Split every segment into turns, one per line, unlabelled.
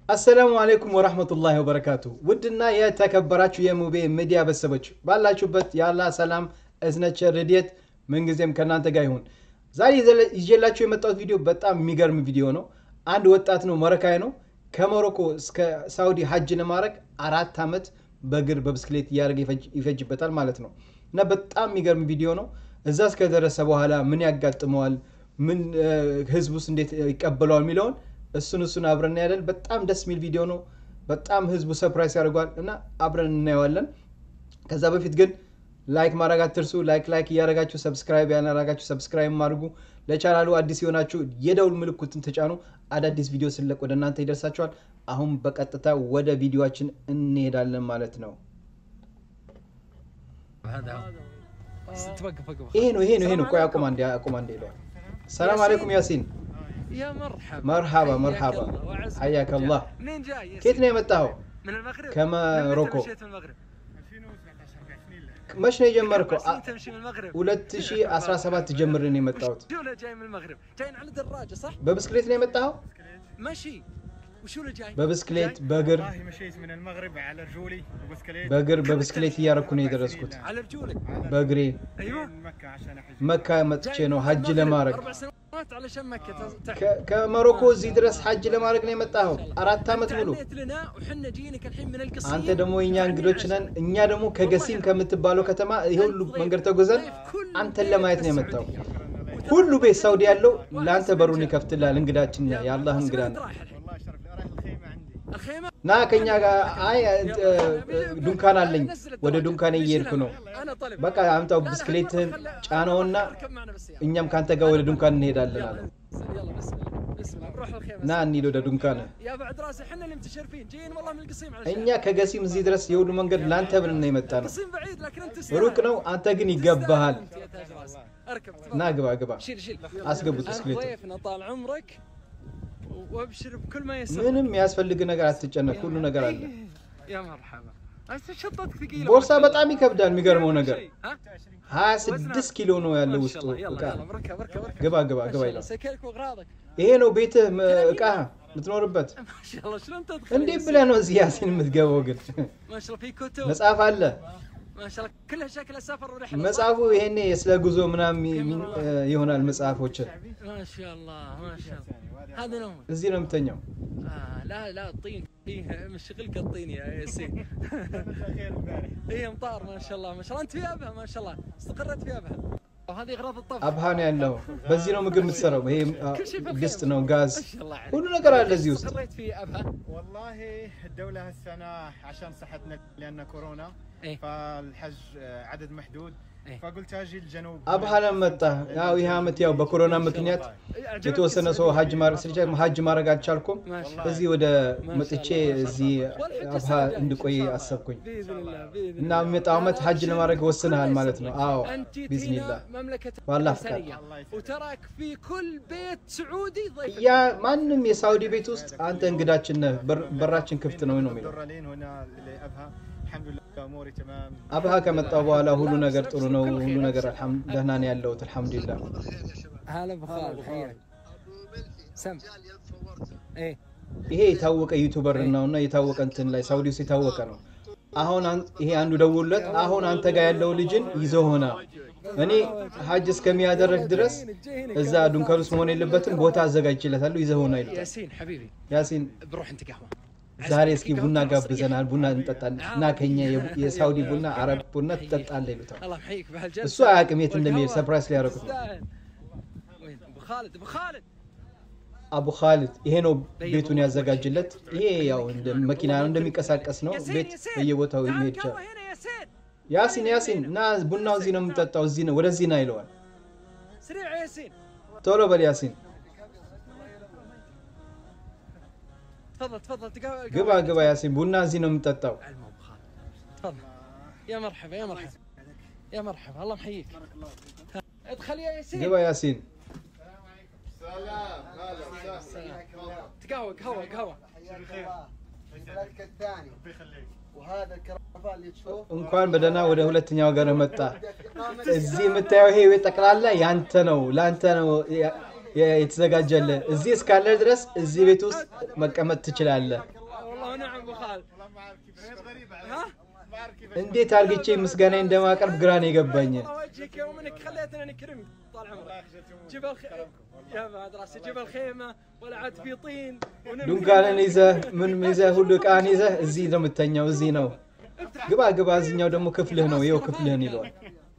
السلام عليكم ورحمة الله وبركاته ودنا يا تكبراتشو يا موبي ميديا بسبج ባላችሁበት ያላ ሰላም እዝነቸ ረዲየት መንግዜም ከናንተ ጋር ይሁን ዛሬ ይዤላችሁ የመጣሁት ቪዲዮ በጣም የሚገርም ቪዲዮ ነው አንድ ወጣት ነው መረካይ ነው ከሞሮኮ እስከ ሳውዲ ሐጅ ለማድረግ 4 አመት በእግር በብስክሌት ያርግ ይፈጅበታል ማለት ነው እና በጣም የሚገርም ቪዲዮ ነው እዛ እስከ ደረሰ በኋላ ምን ያጋጥመዋል ምን ህዝቡስ እንዴት ይቀበላል ሚለውን እሱን አብረን ያለን በጣም ደስ ሚል ቪዲዮ ነው በጣም ህዝቡ ሰርፕራይዝ ያደርጋል እና አብረን እናየዋለን ከዛ በፊት ግን ላይክ ማድረግ አትርሱ ላይክ ያደርጋችሁ ሰብስክራይብ ያደርጋችሁ ሰብስክራይብ ማድርጉ ለቻናሉ አዲስ ይሆናችሁ የደውል ምልክቱን ተጫኑ አዳዲስ ቪዲዮ ስለቅ ወደ እናንተ ይደርሳችኋል አሁን በቀጥታ ወደ ቪዲዮአችን እንሄዳለን ማለት ነው ይሄ ነው ቆይ አቁም አንዴ ይላል ሰላም አለይኩም ያሲን
يا مرحبا
مرحبا حياك الله
منين جاي
كيف نمتاهو
من المغرب
كما روكو
مشيت من المغرب
2019 مش نجمركو
تمشي من المغرب
2017 تجمرني متاوت
شو جاي من المغرب جايين على دراجه صح
ببسكليت نمتاهو
ماشي وشو اللي جاي
ببسكليت بقر
والله مشيت من المغرب على رجولي وبسكليت
بقر ببسكليت ياركوني درسكوت
على رجولك
بقري
ايوه
مكة عشان احج
مكة متشينو حج لمارك
4 سنوات علشان مكه
كماروكو زي درس حج لمارك نمتاهو 4 عامت مولو
لنا وحنا جينك الحين من القصيم
አንተ ደሞ እኛ እንግዶች ነን እኛ ደሞ ከገሲም ከምትባለው ከተማ ይሁሉ መንገድ ተጎዘን አንተን ለማየት ነው የመጣው ሁሉ ቤት ሳውዲ ያለው ላንተ በሩን ይከፍትላል እንግዳችን ያአላህ እንግዳ ነው
الخيمه
ና ከኛ ጋር አይ ዱንካን አለኝ ወደ ዱንካን እየሄድኩ ነው በቃ አምጣው ብስክሌትን ጫናውና እኛም ካንተ ጋር ወደ ዱንካን እንሄዳለን አለ
يلا بسم الله نروح الخيمه
ና እንሂድ ወደ ዱንካን
يا بعد راسي احنا اللي متشرفين جايين والله من القصيم على
እኛ ከገሲም እዚህ ድረስ የሁሉ መንገድ ላንተ ብለን ነው የመጣ ነው
القصيم بعيد لكن انت
ሩቅ ነው አንተ ግን ይገባሃል
يا تاج راس اركب
ና ግባ
شيل
አስገቡት ብስክሌት
ضيفنا طال عمرك وابشر بكل ما يسر
ምንም ያስፈልግ ነገር አትጨነቅ ሁሉ ነገር አለ
يا مرحبا شطتك ثقيله
ቦርሳ በጣም ይከብዳል የሚገርመው ነገር
ها
26 ኪሎ ነው ያለው ውስጡ እቃ
يلا
ግባ ይላል
سكرك واغراضك
ይሄ ነው ቤትህ እቃ የምትኖርበት
ما شاء الله شلون تدخل
እንዴ ብለህ ነው እዚህ ያሲን የምትገባው ግን
ما شاء الله في كتب
መጽሐፍ አለ
ما شاء الله كلها شكلها سفر ورحله
መጽሐፉ ይሄኔ ስለ ጉዞ ምናም ይሆናል መጽሐፎች
ما شاء الله هذا نوم
እዚህ ነው የምተኛው
لا الطين فيه مشغلك الطين يا ياسين هي امطار ما شاء الله انت في ابها ما شاء الله استقرت في ابها وهذه اغراض الطبخ
አብሃ ነው ያለው በዚህ ነው ምግብ የምትሰራው ይሄ ድስት ነው ጋዝ
ما شاء الله
ሁሉ ነገር አለ እዚህ ውስጥ
استقريت في ابها
والله الدولة هالسنة عشان صحتنا لأن كورونا
إيه؟
فالحج عدد محدود
إيه؟
فقلت اجي الجنوب
አብሃ ለመጣ ያው ይሄ አመት ያው በኮሮና ምክንያት የተወሰነ ሰው ሀጅ ማድረግ ስለቻለ ሀጅ ማድረግ አልቻልኩም እዚህ ወደ መጥቼ እዚህ አብሃ እንድቆይ አሰብኩኝ
باذن الله
እና የሚመጣው አመት ሀጅ ለማድረግ ወስነሃል ማለት ነው አዎ
انت
ቢዝኒላህ
مملكه
والله
ثانية. وتراك في كل بيت سعودي ضيف
ያ ማንንም የሳውዲ ቤት ውስጥ አንተ እንግዳችን ነህ በራችን ክፍት ነው የሚለው
درالين هنا لأبها الحمد لله اموري تمام
አብሃ ከመጣው በኋላ ሁሉ ነገር ጥሩ ነው ሁሉ ነገር አልহামዱሊላህ ደህና ነው ያለው አልহামዱሊላህ
هلا ابو خالد حياك سم ايه
ይሄ የታወቀ ዩቲዩበር ነውና የታወቀ እንትን ላይ ሳውዲ ውስጥ የታወቀ ነው አሁን ይሄ አንዱ ደውለት አሁን አንተ ጋር ያለው ልጅን ይዘው ሆና እኔ ሀጅ እስከሚያደርግ ድረስ እዛ ዱንካን ውስጥ መሆን የለበትም ቦታ አዘጋጅቼለታለሁ ይዘው ሆና ይላል
ياسين حبيبي
ያሲን
بروح انت قهوه
ዛሬ እስኪ ቡና ጋብዘናል ቡና እንጠጣለን እና ከኛ የሳውዲ ቡና አረብ ቡና ትጠጣለህ ይሉታል
الله يحييك بهالجلسه
እሱ አያውቅም የት እንደሚሄድ ሰርፕራይዝ ሊያደርጉት ነው
وين ابو خالد
አቡ ኻሊድ ይሄ ነው ቤቱን ያዘጋጅለት ይሄ ያው እንደ መኪና እንደሚንቀሳቀስ ነው ቤት በየቦታው ይሄድ ይችላል
هنا ياسين
ያሲን እና ቡናው እዚህ ነው የምጠጣው እዚህ ነው ወደዚህ ነው ይለዋል
سريع يا ياسين
ቶሎ በል ያሲን
تفضل
ግባ ያሲን ቡና እዚህ ነው የምጠጣው
ابو خالد تفضل يا مرحبا يا مرحبا الله محييك ادخل يا ياسين
ግባ ያሲን
سلام هلا
قهوه
بلدك الثاني وهذا الكرفان اللي تشوف
እንኳን በደና ወደ ሁለተኛው ሀገር መጣ እዚህ የምታየው ይሄ ጠቅላላ ያንተ ነው ላንተ ነው የተዘጋጀልህ እዚህ እስካለ ድረስ እዚህ ቤት ውስጥ መቀመጥ ትችላለህ
والله نعم ابو خالد ها
እንዴት አርግቼ ምስጋና እንደማቀርብ ግራን የገባኝ
وجهك يوم انك خليتنا نكرمك طال عمرك جبل يا بعد راسي جبل خيمه ولا عاد في طين
ዱንጋንን ይዘህ ምን ይዘህ ሁሉ ቃን ይዘህ እዚህ ነው የምተኛው እዚህ ነው ግባ እዚህኛው ደግሞ ክፍልህ ነው ይኸው ክፍልህን ይሏል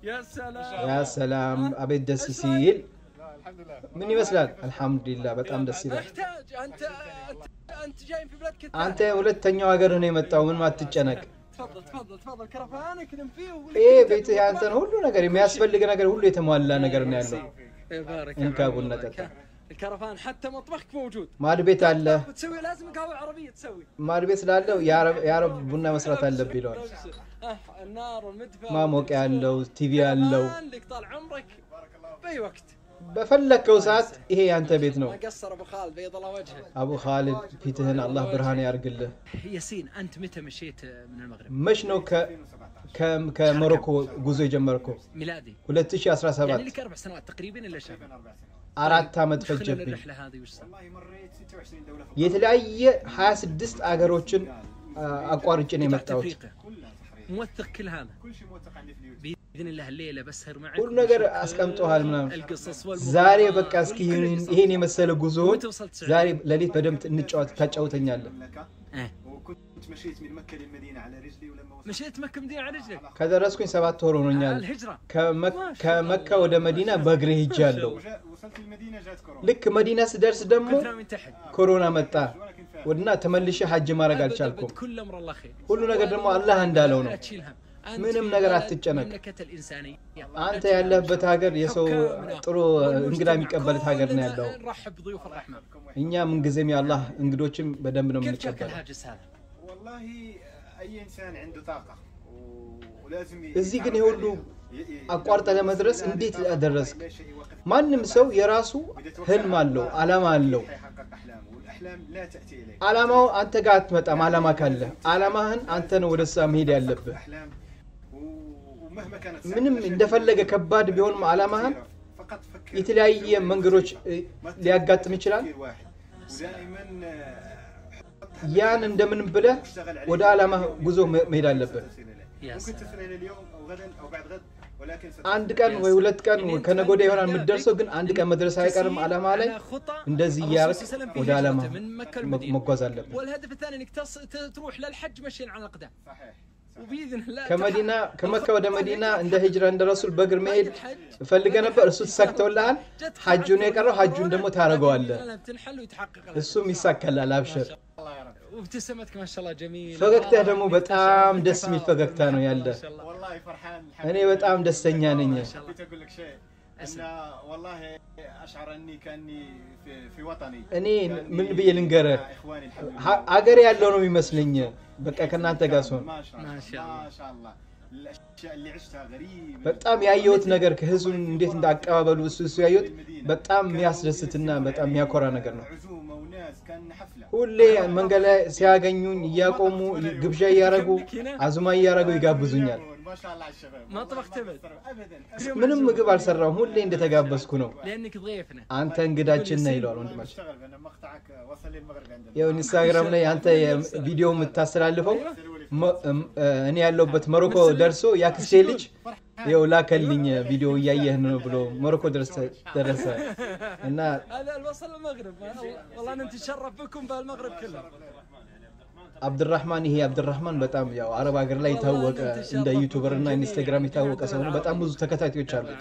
يا سلام አቤት ደስ ሲል ምን ይመስላል አልহামዱሊላህ በጣም ደስ ይላል
احتاج انت جاي في بلاد كتاب
አንተ ሁለተኛው ሀገር ነው የመጣው ምን ማትጨነቅ
تفضل كرفانك نم فيه
ቤት ያንተ ነው ሁሉ ነገር የሚያስፈልግ ነገር ሁሉ የተሟላ ነገር ነው ያለው
يبارك
انت ابو النطط
الكرفان حتى مطبخك موجود
ማድ ቤት አለ
تسوي لازم قهوه عربيه تسوي
ማድ ቤት ስላለው የአረብ ቡና መስራት አለብህ ይላል
النار والمدفع
ማሞቅ ያለው ቲቪ ያለው
لك طال عمرك باي وقت
በፈለከው ሰዓት ይሄ ያንተ ቤት ነው
ما قصر ابو خالد بيض الله وجهه
አቡ ኻሊድ ፊትህን አላህ ብርሃን ያርግልህ
ياسين انت متى مشيت من المغرب
መች ነው ከሞሮኮ ጉዞ የጀመርከው
ميلادي
2017
يعني لك 4 سنوات تقريبا الا شهر
4 አመት
خلال
ፈጀብኝ
الرحله هذه وش صار
والله مريت 26 دوله
የተለያየ 26 አገሮችን አቋርጬ ነው የመጣሁት
أفريقيا. موثق كل هذا
كل شيء موثق عندي في اليوتيوب
باذن الله الليله بسهر معك
ሁሉ ነገር አስቀምጠዋል ምናምን
القصص
ዛሬ በቃ እስኪ ይሄን የመሰለ ጉዞ
وانت وصلت سعودية؟
ዛሬ ለሊት በደምብ እንጫወት ታጫውተኛለህ
المملكه
إيه.
وكنت مشيت من مكه للمدينه على رجلي ولما وصلت
مشيت مكه مدينه على رجلك
ከደረስኩኝ 7 ወር ሆኖኛል
الهجره
ከመካ ወደ መዲና በእግሬ ሄጃለሁ
وصلت المدينه جات كورونا
ልክ መዲና ስደርስ ደግሞ
كنت ناوي من تحت
ኮሮና መጣ
ولكن فعلا
ወድና ተመልሼ ሐጅ ማድረግ አልቻልኩም
كل امر الله خير
ሁሉ ነገር ደግሞ አላህ እንዳለው ነው
لا تشيل هم أنت
ምንም
في
ነገር
بلد
አትጨነቅ
مملكة الإنسانية
አንተ ያለህበት ሀገር የሰው ጥሩ እንግዳ የሚቀበልት ሀገር ነው ያለው
نرحب بضيوف الرحمن
እኛ ምን ጊዜም ያላህ እንግዶችን በደንብ ነው
كيف جاك
የምንቀበለው
الهاجس هذا؟
والله اي انسان عنده طاقه ولازم
እዚህ ግን የሁሉ አቋርጠ ለመድረስ እንዴት አደረስክ
لا شيء وقت
ማንም ሰው የራሱ ህልም አለው አላማ አለው
يحقق احلامه والاحلام لا تاتي اليك
አላማው አንተ ጋር አትመጣም አላማ ካለ አላማህን አንተ ነው ወደዛ መሄድ ያለብህ
احلام ومهما كانت
ምንም እንደፈለገ ከባድ ቢሆንም አላማህን
فقط فكر
የተለያየ መንገዶች ሊያጋጥም ይችላል
تفكير واحد ودائما
ያን እንደምን ብለህ ወደ አላማ ጉዞ መሄድ አለብህ
يا
ممكن
سلام
تصل الى اليوم او غدا او بعد غد ولكن
አንድ ቀን ወይ ሁለት ቀን ከነገ ወዲያ ይሆናል የምትደርሰው ግን አንድ ቀን መድረስ አይቀርም አላማ ላይ እንደዚህ ያርክ ወደ አላማ መጓዝ አለብህ
والهدف الثاني انك تروح للحج مشيا على الاقدام
صحيح
وباذن الله
ከመዲና ከመካ ወደ መዲና እንደ ሂጅራ እንደ ረሱል በእግር መሄድ ፈልገ ነበር እሱ ተሳክቶልሃል ሐጁን የቀረው ሐጁን ደግሞ ታረጋዋለህ
بتنحل ويتحقق
እሱም ይሳካላል አብሽር
الله يا رب
وابتسامتك ما شاء الله جميله
ፈገግታህ ደግሞ በጣም ደስ የሚል ፈገግታ ነው ያለ
ما شاء الله
والله فرحان
እኔ بጣም ደስተኛ ነኝ
حبيت اقول لك شيء ان والله اشعر اني كاني في وطني
እኔ ምን ብዬ ልንገርህ
مع اخواني الحمد
አገር ያለው ነው የሚመስለኝ በቃ ከናንተ ጋር ሲሆን
ما شاء الله ما شاء الله الاشياء اللي عشتها غريبه
በጣም ያየሁት ነገር ከህዝቡ እንዴት እንዳቀባበሉ እሱ ያየሁት በጣም የሚያስደስትና በጣም የሚያኮራ ነገር ነው
عزومه وناس كان حفله
ሁሌ መንገድ ላይ ሲያገኙኝ እያቆሙ ግብዣ እያረጉ አዙማ እያረጉ ይጋብዙኛል
ما شاء الله على الشباب
ما طبخت ابد
ابدا
ምንም ምግብ አልሰራሁም ሁሌ እንደተጋበዝኩ ነው
لانك ضيفنا
አንተ እንግዳችን ነህ ይላል ወንድማችን
اشتغل بان مقطعك وصل للمغرب عندنا
ያው ኢንስታግራም ላይ አንተ ቪዲዮ የምታስተላልፈው እኔ ያለውበት ሞሮኮ ደርሶ ያክስቴ ልጅ ያው ላከልኝ ቪዲዮ እያየህ ነው ብሎ ሞሮኮ ደረሰ እና
هذا الوصل المغرب والله انا نتشرف بكم بالمغرب كله
አብዱራህማን ይሄ አብዱራህማን በጣም ያው አረብ ሀገር ላይ ታወቀ እንደ ዩቲዩበር እና ኢንስታግራም የታወቀ ሰው ነው በጣም ብዙ ተከታታዮች አሉት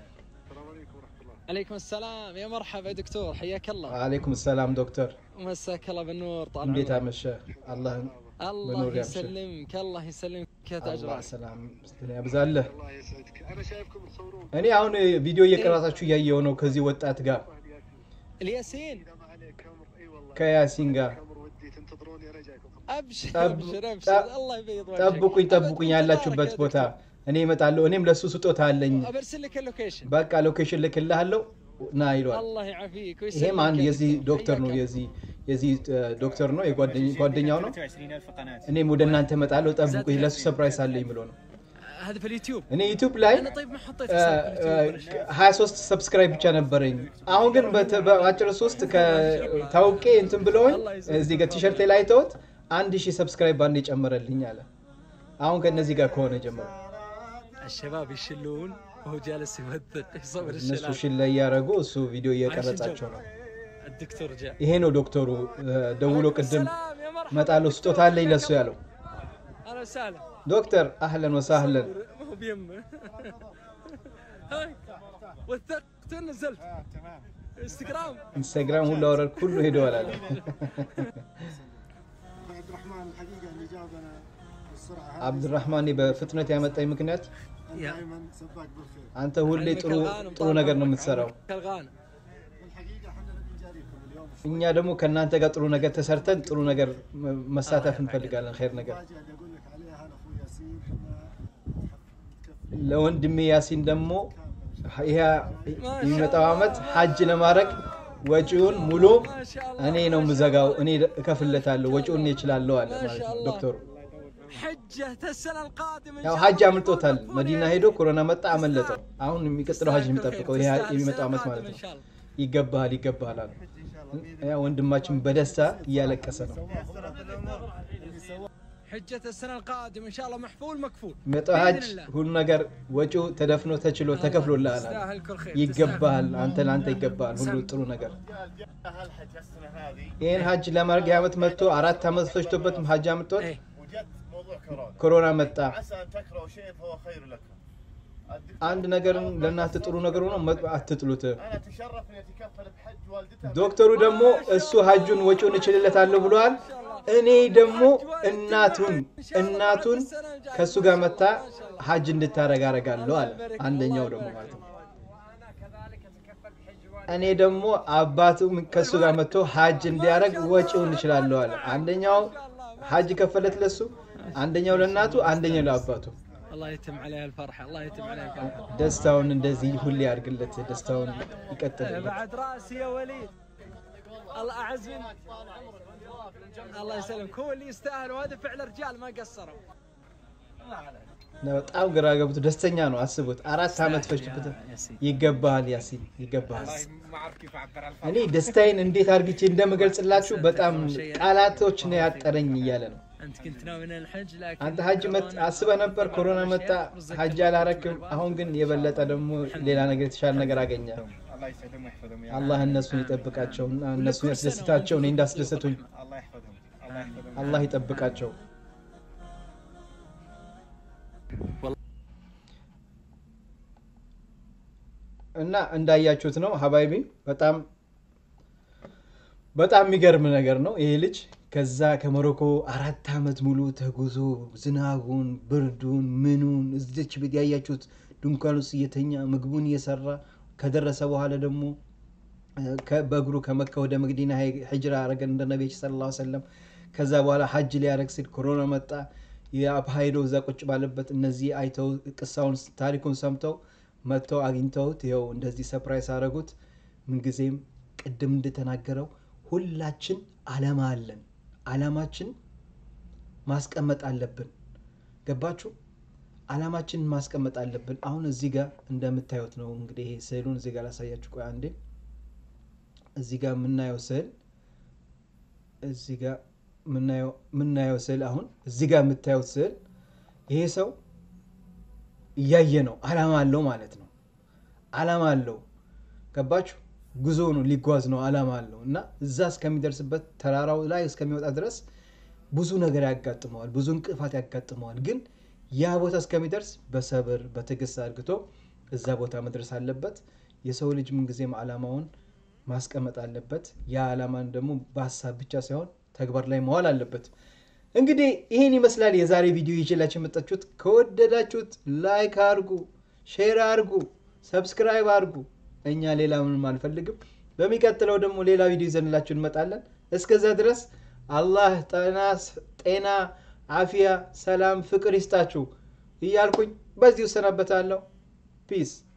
عليكم السلام يا مرحبا دكتور حياك الله
አለይኩም ሰላም ዶክተር
مساك الله بالنور طال
እንዴት
عمرك
አመሸ አላህ
الله
بنور يا بشر.
يسلمك الله يسلمك يا تاج
አላህ
راس
ሰላም ያብዛልህ
الله يسعدك انا شايفكم تصورون
እኔ አሁን ቪዲዮ እየቀረጻችሁ እያየሁ ነው ከዚህ ወጣት ጋር
الياسين
ما عليك كامر اي والله
ከያሲን ጋር
كامر ودي تنتظروني انا جايكم
ابشر
طب-
ابشر ابشر
طب-
الله يبيض وجهك
ጠብቁኝ ያላችሁበት ቦታ እኔ እመጣለሁ እኔም ለሱ ስጦታ አለኝ
ابرسل لك اللوكيشن
በቃ ሎኬሽን ልክልሃለሁ ና ይሏል
الله يعافيك
ይሄም አንድ ዶክተር ነው የዚህ ዶክተር ነው ጓደኛው ነው
22000 قناه
እኔም ወደ እናንተ እመጣለሁ ጠብቁኝ ለሱ ሰርፕራይዝ አለኝ ብሎ ነው
هذا في اليوتيوب
እኔ ዩቲዩብ ላይ
انا طيب ما حطيت حساب في اليوتيوب
23 ሰብስክራይብ ብቻ ነበረኝ አሁን ግን በአጭር 3 ከታውቄ እንትን ብለውኝ እዚህ ጋር ቲሸርት ላይ አይተውት 1000 ሰብስክራይብ ባንዴ ጨመረልኝ አለ አሁን ከነዚህ ጋር ከሆነ ጀመረ
الشباب يشلون وهو جالس يوثق يصور
እነሱ
الشلال
ሽል ላይ ያረጉ እሱ ቪዲዮ እየቀረጻቸው ነው
الدكتور جاء
ይሄ ነው ዶክተሩ ደውሎ ቅድም
سلام يا مرحبا
መጣለው ስጦታ አለኝ ለሱ ያለው
اهلا وسهلا
ዶክተر اهلا وسهلا
ما هو بيمه هاي وثقت نزلت
تمام
انستغرام ሁሉ አወረድ ሁሉ ሄደዋል አለ
عبد الرحمن الحقيقه اللي جابنا بالسرعه هذه
عبد الرحمن በፍጥነት ያመጣኝ ምክንያት
دائما سباك بالخير
አንተ ሁሌ ጥሩ ነገር ነው የምትሰራው
الغانم
الحقيقه احنا نبي نجاريكم اليوم
እኛ ደግሞ ከናንተ ጋር ጥሩ ነገር ተሰርተን ጥሩ ነገር መሳተፍ እንፈልጋለን ኸይር ነገር
الحاجه اللي اقول لك عليها هذا اخوي ياسين
ለወንድሜ ያሲን ደግሞ ይሄ የሚመጣው አመት ሐጅ ለማድረግ ወጪውን ሙሉ እኔ ነው ምዘጋው እኔ እከፍለታለሁ ወጪውን ይችላልው አለ ማለት ነው ዶክተሩ
حجه السنه القادمه
ያው ሐጅ አምልጦታል መዲና ሄዶ ኮሮና መጣ አመለጠው አሁን የሚቀጥለው ሐጅ የሚጠብቀው ይሄ የሚመጣው አመት ማለት ነው ይገባል አለ ያ ወንድማችን በደስታ እያለቀሰ ነው
حجه السنه القادمه ان شاء الله محفول مكفول
መጣው ሐጅ ሁሉ ነገር ወጪው ተደፍኖ ተችሎ ተከፍሎልሃል ይገባል አንተ ላንተ ይገባል ሁሉ ጥሩ ነገር
هالحج السنه هذه
ይሄን ሐጅ ለማድረግ ያመት መጥቶ 4 አመት ፈጅቶበት ሐጅ አምጥቶት
وجت موضوع
ኮሮና መጣ
عسى ان تكرهوا شيء فهو خير لكم
አንድ ነገርን ለእናንተ ጥሩ ነገር ሆኖ አትጥሉት
انا اتشرف اني اتكفل بحج والدته
ዶክተሩ ደግሞ እሱ ሐጁን ወጪውን እችልለታለሁ ብሏል እኔ ደግሞ እናቱን ከሱ ጋር መጣ ሐጅ እንድታረጋ አረጋለሁ አለ አንደኛው ደግሞ ማለት ነው እኔ ደግሞ አባቱ ከሱ ጋር መጥቶ ሐጅ እንዲያረግ ወጪውን እችላለሁ አለ አንደኛው ሐጅ ከፈለት ለሱ አንደኛው ለእናቱ አንደኛው ለአባቱ
الله يتم عليه الفرحه الله يتم عليه الفرحه
ደስታውን እንደዚህ ሁሉ ያርግለት ደስታውን ይቀጥልለት
بعد راسي يا وليد الله اعز منك الله يسلمك هو اللي يستاهل وهذا فعل رجال ما قصروا
በጣም ግራ ገብቶ ደስተኛ ነው አስቡት 4 አመት ፈጅቶበት ይገባል ያሲን ይገባል
ما اعرف كيف اعبر عن
እኔ ደስታዬን እንዴት አርግቼ እንደምገልጽላችሁ በጣም ቃላቶች ነው ያጠረኝ እያለ ነው
انت كنت ناوي من الحج لكن
አንተ ሐጅ አስበህ ነበር ኮሮና መጣ ሐጅ አላረክም አሁን ግን የበለጠ ደግሞ ሌላ ነገር የተሻለ ነገር አገኘ
الله يسعدهم ويحفظهم يا
አላህ እነሱን ይጠብቃቸውና እነሱን ያስደስታቸው እኔ እንዳስደሰቱኝ
الله يحفظهم الله يحفظهم
አላህ ይጠብቃቸው እና እንዳያችሁት ነው ሀባይቢ በጣም የሚገርም ነገር ነው ይሄ ልጅ ከዛ ከሞሮኮ 4 አመት ሙሉ ተጉዞ ዝናቡን ብርዱን ምኑን እዚች ቤት ያያችሁት ድንኳን ውስጥ እየተኛ ምግቡን እየሰራ ከደረሰ በኋላ ደግሞ በእግሩ ከመካ ወደ መዲና ሂጅራ አረገ እንደ ነብዩ ሰለላሁ ዐለይሂ ወሰለም ከዛ በኋላ ሐጅ ሊያረግ ሲል ኮሮና መጣ ያባይዶ እዛ ቁጭ ባለበት እነዚህ አይተው ቅሳውን ታሪኩን ሰምተው መጥተው አግኝተውት ይኸው እንደዚህ ሰርፕራይዝ አረጉት ምን ጊዜም ቅድም እንደተናገረው ሁላችን ዓላማ አለን ዓላማችን ማስቀመጥ አለብን ገባችሁ ዓላማችን ማስቀመጥ አለብን አሁን እዚህ ጋር እንደምታዩት ነው እንግዲህ ይሄ ስዕሉን እዚህ ጋር ላሳያችሁ ቆይ አንዴ እዚህ ጋር ምናየው ስዕል እዚህ ጋር ምናየው ስዕል አሁን እዚህ ጋር የምታዩት ስዕል ይሄ ሰው ያየ ነው ዓላማ አለው ማለት ነው ዓላማ አለው ገባችሁ ጉዞ ነው ሊጓዝ ነው ዓላማ አለው እና እዛ እስከሚደርስበት ተራራው ላይ እስከሚወጣ ድረስ ብዙ ነገር ያጋጥመዋል ብዙ እንቅፋት ያጋጥመዋል ግን ያ ቦታ እስከሚደርስ በሰብር በትግስት አድርጎ እዛ ቦታ መድረስ አለበት የሰው ልጅ ምን ጊዜም ዓላማውን ማስቀመጥ አለበት ያ ዓላማን ደግሞ በሐሳብ ብቻ ሳይሆን ተግባር ላይ መዋል አለበት እንግዲህ ይሄን ይመስላል የዛሬ ቪዲዮ ይዤላችሁ መጣችሁት ከወደዳችሁት ላይክ አድርጉ ሼር አድርጉ ሰብስክራይብ አድርጉ እኛ ሌላ ምንም አንፈልግም በሚቀጥለው ደግሞ ሌላ ቪዲዮ ይዘንላችሁ እንመጣለን እስከዛ ድረስ አላህ ጤና አፊያ ሰላም ፍቅር ይስጣችሁ እያልኩኝ በዚሁ ሰናበታለሁ ፒስ